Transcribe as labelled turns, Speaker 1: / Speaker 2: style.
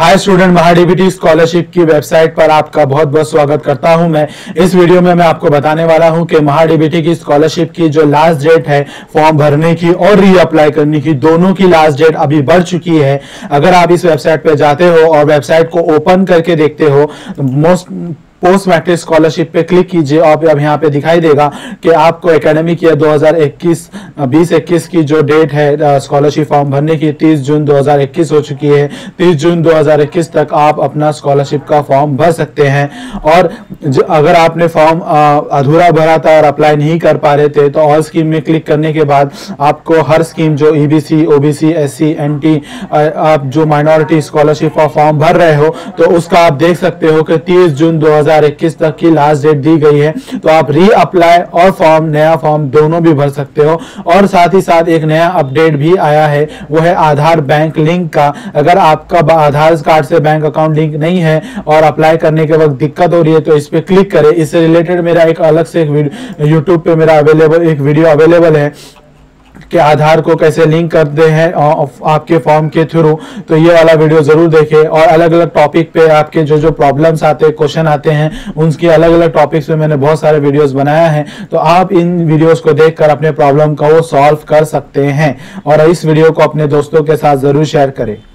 Speaker 1: हाय student, MahaDBT scholarship की website पर आपका बहुत बहुत स्वागत करता हूं। मैं इस वीडियो में आपको बताने वाला हूं कि महाडीबीटी की स्कॉलरशिप की जो लास्ट डेट है फॉर्म भरने की और रीअप्लाई करने की, दोनों की लास्ट डेट अभी बढ़ चुकी है। अगर आप इस वेबसाइट पर जाते हो और वेबसाइट को ओपन करके देखते हो, पोस्ट मैट्रिक स्कॉलरशिप पे क्लिक कीजिए और अब यहाँ पे दिखाई देगा कि आपको एकेडमिक ईयर 2021 की जो डेट है स्कॉलरशिप फॉर्म भरने की 30 जून 2021 हो चुकी है। 30 जून 2021 तक आप अपना स्कॉलरशिप का फॉर्म भर सकते हैं। और अगर आपने फॉर्म अधूरा भरा था और अप्लाई नहीं कर पा रहे थे तो ऑल स्कीम में क्लिक करने के बाद आपको हर स्कीम जो ईबीसी, ओबीसी, एससी, एनटी, आप जो माइनॉरिटी स्कॉलरशिप का फॉर्म भर रहे हो तो उसका आप देख सकते हो कि 30 जून 2021 तक की लास्ट डेट दी गई है। तो आप री अप्लाई और नया फॉर्म दोनों भी भर सकते हो। और साथ ही साथ एक नया अपडेट भी आया है, वो है आधार बैंक लिंक का। अगर आपका आधार कार्ड से बैंक अकाउंट लिंक नहीं है और अप्लाई करने के वक्त दिक्कत हो रही है तो इस पे क्लिक करें। इससे रिलेटेड मेरा एक अलग से यूट्यूब पे मेरा एक वीडियो अवेलेबल है कि आधार को कैसे लिंक करते हैं आपके फॉर्म के थ्रू। तो ये वाला वीडियो जरूर देखें। और अलग अलग टॉपिक पे आपके जो प्रॉब्लम्स आते हैं, क्वेश्चन आते हैं, उनकी अलग अलग टॉपिक्स पे मैंने बहुत सारे वीडियोस बनाया है। तो आप इन वीडियोस को देखकर अपने प्रॉब्लम को सॉल्व कर सकते हैं। और इस वीडियो को अपने दोस्तों के साथ जरूर शेयर करें।